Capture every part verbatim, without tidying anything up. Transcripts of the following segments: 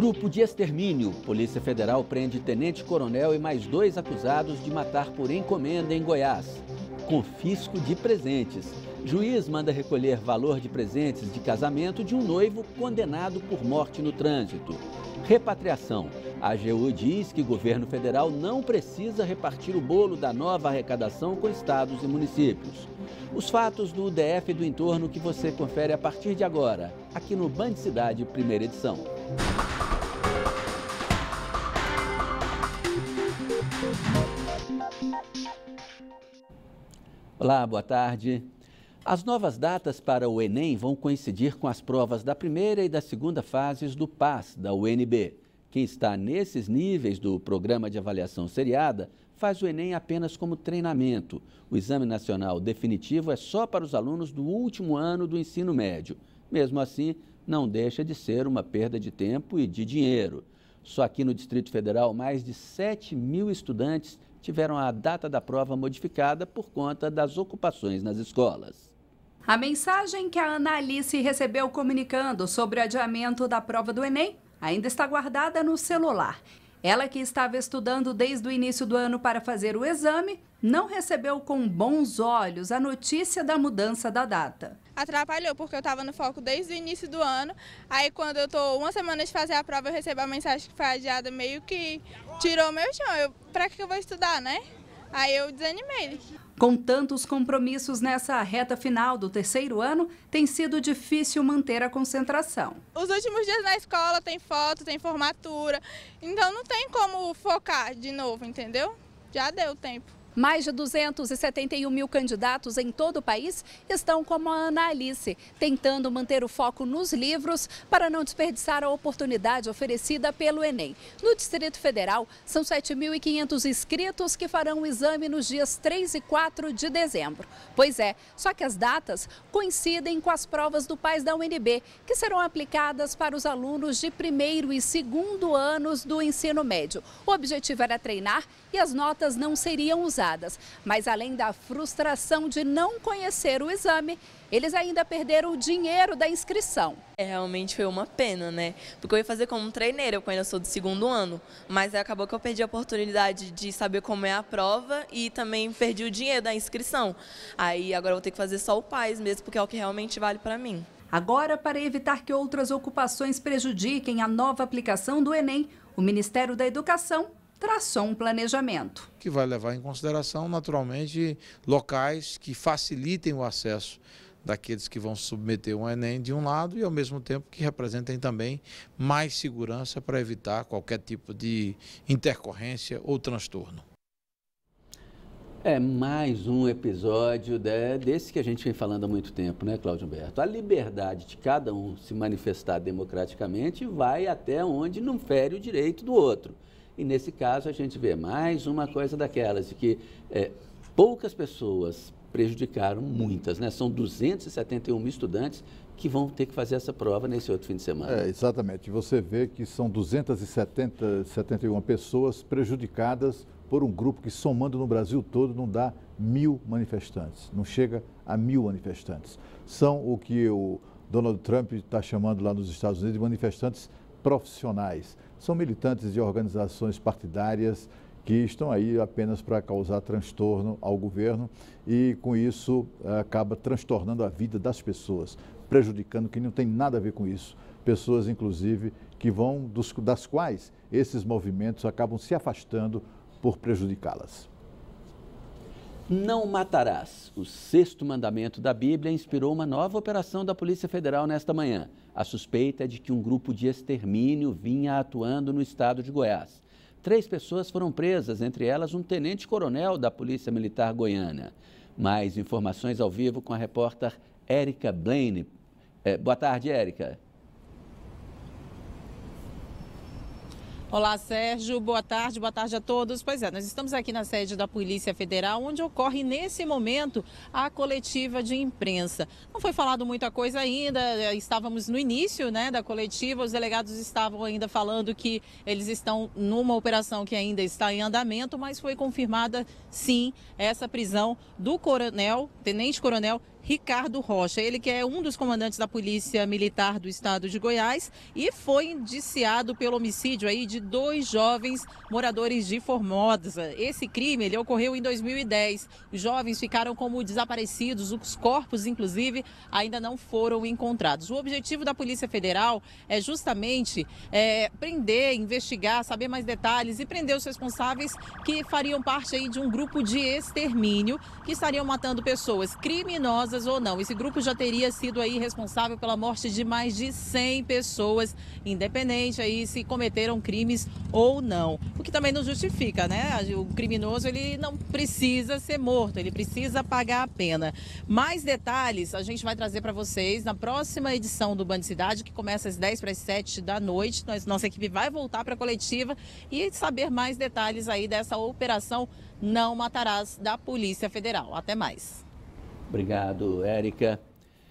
Grupo de extermínio. Polícia Federal prende tenente-coronel e mais dois acusados de matar por encomenda em Goiás. Confisco de presentes. Juiz manda recolher valor de presentes de casamento de um noivo condenado por morte no trânsito. Repatriação. A AGU diz que o governo federal não precisa repartir o bolo da nova arrecadação com estados e municípios. Os fatos do D F e do entorno que você confere a partir de agora, aqui no Band Cidade, primeira edição. Olá, boa tarde. As novas datas para o Enem vão coincidir com as provas da primeira e da segunda fases do PAS, da U N B. Quem está nesses níveis do Programa de Avaliação Seriada faz o Enem apenas como treinamento. O Exame Nacional Definitivo é só para os alunos do último ano do ensino médio. Mesmo assim, não deixa de ser uma perda de tempo e de dinheiro. Só aqui no Distrito Federal, mais de sete mil estudantes tiveram a data da prova modificada por conta das ocupações nas escolas. A mensagem que a Ana Alice recebeu comunicando sobre o adiamento da prova do Enem ainda está guardada no celular. Ela, que estava estudando desde o início do ano para fazer o exame, não recebeu com bons olhos a notícia da mudança da data. Atrapalhou, porque eu estava no foco desde o início do ano. Aí, quando eu estou uma semana de fazer a prova, eu recebo a mensagem que foi adiada, meio que tirou meu chão. Eu, pra que eu vou estudar, né? Aí eu desanimei. Com tantos compromissos nessa reta final do terceiro ano, tem sido difícil manter a concentração. Os últimos dias na escola tem foto, tem formatura, então não tem como focar de novo, entendeu? Já deu tempo. Mais de duzentos e setenta e um mil candidatos em todo o país estão como a Ana Alice, tentando manter o foco nos livros para não desperdiçar a oportunidade oferecida pelo Enem. No Distrito Federal, são sete mil e quinhentos inscritos que farão o exame nos dias três e quatro de dezembro. Pois é, só que as datas coincidem com as provas do PAS da U N B, que serão aplicadas para os alunos de primeiro e segundo anos do ensino médio. O objetivo era treinar e as notas não seriam usadas. Mas além da frustração de não conhecer o exame, eles ainda perderam o dinheiro da inscrição. É, realmente foi uma pena, né? Porque eu ia fazer como treineira, eu ainda sou do segundo ano, mas acabou que eu perdi a oportunidade de saber como é a prova e também perdi o dinheiro da inscrição. Aí agora eu vou ter que fazer só o PAS mesmo, porque é o que realmente vale para mim. Agora, para evitar que outras ocupações prejudiquem a nova aplicação do Enem, o Ministério da Educação traçou um planejamento. Que vai levar em consideração, naturalmente, locais que facilitem o acesso daqueles que vão submeter um Enem de um lado e, ao mesmo tempo, que representem também mais segurança para evitar qualquer tipo de intercorrência ou transtorno. É mais um episódio de, desse que a gente vem falando há muito tempo, né, Cláudio Humberto? A liberdade de cada um se manifestar democraticamente vai até onde não fere o direito do outro. E nesse caso a gente vê mais uma coisa daquelas, de que é, poucas pessoas prejudicaram muitas, né? São duzentos e setenta e um mil estudantes que vão ter que fazer essa prova nesse outro fim de semana. É, exatamente. Você vê que são duzentas e setenta e uma pessoas prejudicadas por um grupo que, somando no Brasil todo, não dá mil manifestantes, não chega a mil manifestantes. São o que o Donald Trump está chamando lá nos Estados Unidos de manifestantes profissionais. São militantes de organizações partidárias que estão aí apenas para causar transtorno ao governo e, com isso, acaba transtornando a vida das pessoas, prejudicando quem não tem nada a ver com isso. Pessoas, inclusive, que vão, dos, das quais esses movimentos acabam se afastando por prejudicá-las. Não matarás. O sexto mandamento da Bíblia inspirou uma nova operação da Polícia Federal nesta manhã. A suspeita é de que um grupo de extermínio vinha atuando no estado de Goiás. Três pessoas foram presas, entre elas um tenente-coronel da Polícia Militar Goiana. Mais informações ao vivo com a repórter Érica Blaine. É, boa tarde, Érica. Olá, Sérgio. Boa tarde, boa tarde a todos. Pois é, nós estamos aqui na sede da Polícia Federal, onde ocorre nesse momento a coletiva de imprensa. Não foi falado muita coisa ainda, estávamos no início, né, da coletiva, os delegados estavam ainda falando que eles estão numa operação que ainda está em andamento, mas foi confirmada, sim, essa prisão do coronel, tenente-coronel Ricardo Rocha, ele que é um dos comandantes da Polícia Militar do Estado de Goiás e foi indiciado pelo homicídio aí de dois jovens moradores de Formosa. Esse crime ele ocorreu em dois mil e dez. Os jovens ficaram como desaparecidos, os corpos, inclusive, ainda não foram encontrados. O objetivo da Polícia Federal é justamente é, prender, investigar, saber mais detalhes e prender os responsáveis que fariam parte aí de um grupo de extermínio que estariam matando pessoas criminosas ou não. Esse grupo já teria sido aí responsável pela morte de mais de cem pessoas, independente aí se cometeram crimes ou não. O que também não justifica, né? O criminoso ele não precisa ser morto, ele precisa pagar a pena. Mais detalhes a gente vai trazer para vocês na próxima edição do Band Cidade, que começa às dez para as sete da noite. Nós, nossa equipe vai voltar para a coletiva e saber mais detalhes aí dessa operação Não Matarás da Polícia Federal. Até mais. Obrigado, Érica.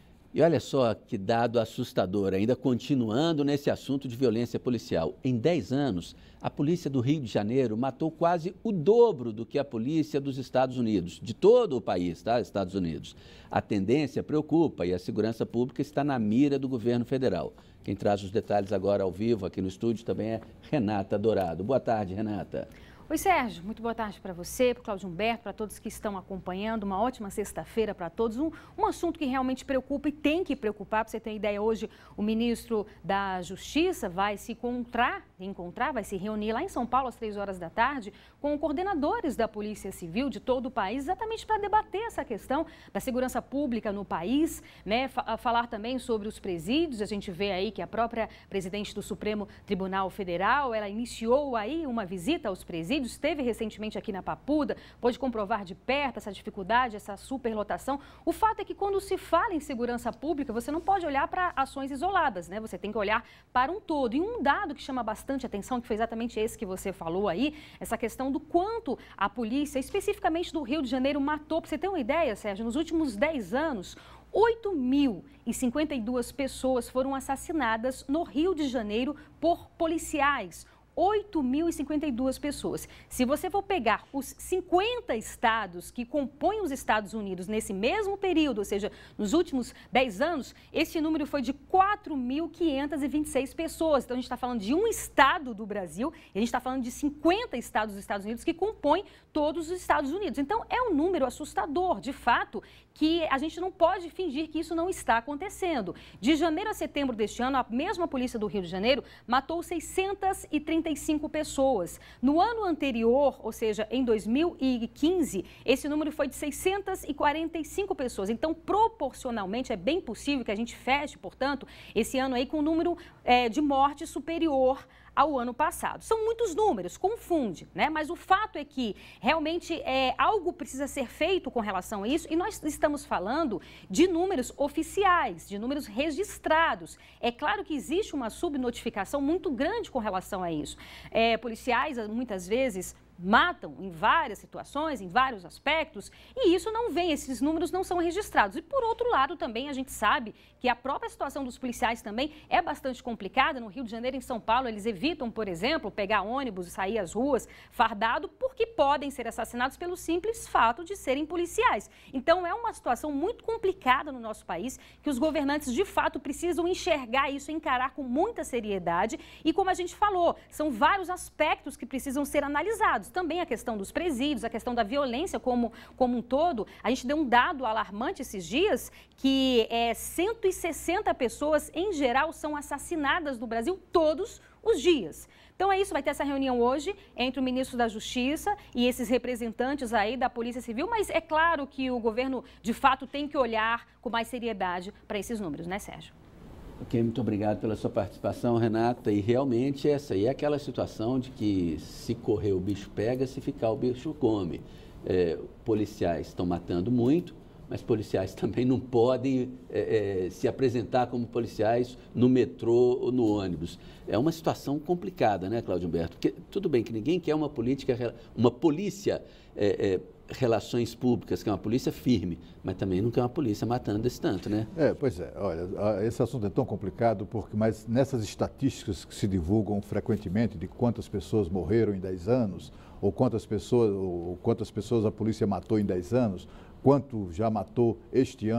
E olha só que dado assustador, ainda continuando nesse assunto de violência policial. Em dez anos, a polícia do Rio de Janeiro matou quase o dobro do que a polícia dos Estados Unidos, de todo o país, tá? Estados Unidos. A tendência preocupa e a segurança pública está na mira do governo federal. Quem traz os detalhes agora ao vivo aqui no estúdio também é Renata Dourado. Boa tarde, Renata. Oi, Sérgio. Muito boa tarde para você, para o Cláudio Humberto, para todos que estão acompanhando. Uma ótima sexta-feira para todos. Um, um assunto que realmente preocupa e tem que preocupar. Para você ter ideia, hoje o ministro da Justiça vai se encontrar, encontrar, vai se reunir lá em São Paulo às três horas da tarde com coordenadores da Polícia Civil de todo o país, exatamente para debater essa questão da segurança pública no país, né? Falar também sobre os presídios. A gente vê aí que a própria presidente do Supremo Tribunal Federal, ela iniciou aí uma visita aos presídios. Esteve recentemente aqui na Papuda, pôde comprovar de perto essa dificuldade, essa superlotação. O fato é que quando se fala em segurança pública, você não pode olhar para ações isoladas, né? Você tem que olhar para um todo. E um dado que chama bastante atenção, que foi exatamente esse que você falou aí, essa questão do quanto a polícia, especificamente do Rio de Janeiro, matou. Para você ter uma ideia, Sérgio, nos últimos dez anos, oito mil e cinquenta e duas pessoas foram assassinadas no Rio de Janeiro por policiais. oito mil e cinquenta e duas pessoas. Se você for pegar os cinquenta estados que compõem os Estados Unidos nesse mesmo período, ou seja, nos últimos dez anos, esse número foi de quatro mil quinhentas e vinte e seis pessoas. Então, a gente está falando de um estado do Brasil e a gente está falando de cinquenta estados dos Estados Unidos que compõem todos os Estados Unidos. Então, é um número assustador, de fato, que a gente não pode fingir que isso não está acontecendo. De janeiro a setembro deste ano, a mesma polícia do Rio de Janeiro matou seiscentas e trinta e cinco pessoas. No ano anterior, ou seja, em dois mil e quinze, esse número foi de seiscentas e quarenta e cinco pessoas. Então, proporcionalmente, é bem possível que a gente feche, portanto, esse ano aí com um número é, de morte superior ao ano passado. São muitos números, confunde, né? Mas o fato é que realmente é, algo precisa ser feito com relação a isso e nós estamos falando de números oficiais, de números registrados. É claro que existe uma subnotificação muito grande com relação a isso. É, policiais, muitas vezes, matam em várias situações, em vários aspectos, e isso não vem, esses números não são registrados. E por outro lado também a gente sabe que a própria situação dos policiais também é bastante complicada. No Rio de Janeiro e em São Paulo, eles evitam, por exemplo, pegar ônibus e sair às ruas fardado porque podem ser assassinados pelo simples fato de serem policiais. Então é uma situação muito complicada no nosso país, que os governantes de fato precisam enxergar isso, encarar com muita seriedade e, como a gente falou, são vários aspectos que precisam ser analisados. Também a questão dos presídios, a questão da violência como, como um todo. A gente deu um dado alarmante esses dias que é, cento e sessenta pessoas, em geral, são assassinadas no Brasil todos os dias. Então é isso, vai ter essa reunião hoje entre o ministro da Justiça e esses representantes aí da Polícia Civil, mas é claro que o governo, de fato, tem que olhar com mais seriedade para esses números, né, Sérgio? Ok, muito obrigado pela sua participação, Renata. E realmente essa aí é aquela situação de que se correr o bicho pega, se ficar o bicho come. É, policiais estão matando muito, mas policiais também não podem é, é, se apresentar como policiais no metrô ou no ônibus. É uma situação complicada, né, Cláudio Humberto? Porque tudo bem que ninguém quer uma política, uma polícia, é, é, relações públicas, que é uma polícia firme, mas também não quer uma polícia matando desse tanto, né? É, pois é. Olha, esse assunto é tão complicado, porque, mas nessas estatísticas que se divulgam frequentemente de quantas pessoas morreram em dez anos, ou quantas pessoas, ou quantas pessoas a polícia matou em dez anos, quanto já matou este ano,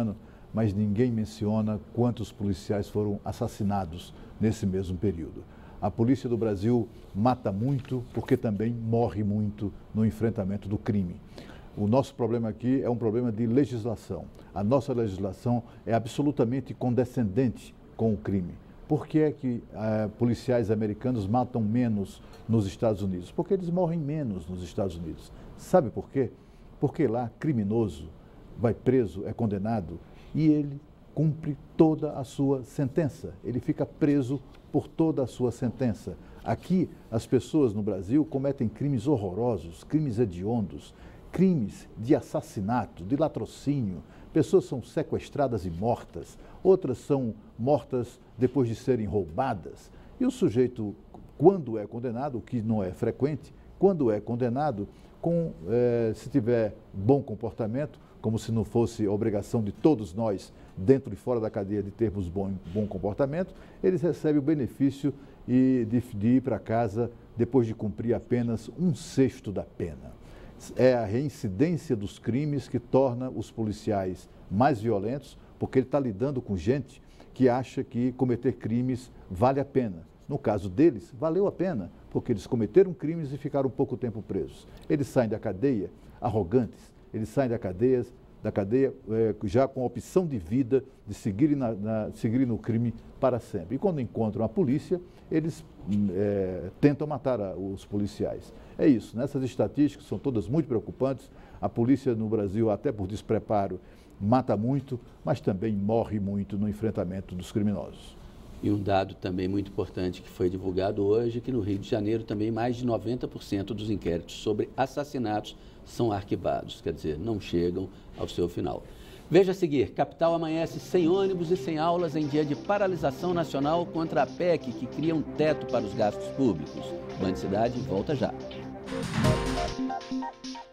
mas ninguém menciona quantos policiais foram assassinados nesse mesmo período. A polícia do Brasil mata muito porque também morre muito no enfrentamento do crime. O nosso problema aqui é um problema de legislação. A nossa legislação é absolutamente condescendente com o crime. Por que é que eh, policiais americanos matam menos nos Estados Unidos? Porque eles morrem menos nos Estados Unidos. Sabe por quê? Porque lá, criminoso vai preso, é condenado e ele cumpre toda a sua sentença. Ele fica preso por toda a sua sentença. Aqui, as pessoas no Brasil cometem crimes horrorosos, crimes hediondos, crimes de assassinato, de latrocínio. Pessoas são sequestradas e mortas, outras são mortas depois de serem roubadas. E o sujeito, quando é condenado, o que não é frequente, quando é condenado, com, eh, se tiver bom comportamento, como se não fosse obrigação de todos nós, dentro e fora da cadeia, de termos bom, bom comportamento, eles recebem o benefício de, de ir para casa depois de cumprir apenas um sexto da pena. É a reincidência dos crimes que torna os policiais mais violentos, porque ele está lidando com gente que acha que cometer crimes vale a pena. No caso deles, valeu a pena, porque eles cometeram crimes e ficaram pouco tempo presos. Eles saem da cadeia arrogantes, eles saem da cadeia, da cadeia é, já com a opção de vida de seguirem, na, na, seguirem no crime para sempre. E quando encontram a polícia, eles é, tentam matar a, os policiais. É isso, nessas estatísticas são todas muito preocupantes. A polícia no Brasil, até por despreparo, mata muito, mas também morre muito no enfrentamento dos criminosos. E um dado também muito importante que foi divulgado hoje, que no Rio de Janeiro também mais de noventa por cento dos inquéritos sobre assassinatos são arquivados, quer dizer, não chegam ao seu final. Veja a seguir, capital amanhece sem ônibus e sem aulas em dia de paralisação nacional contra a P E C que cria um teto para os gastos públicos. Band Cidade volta já.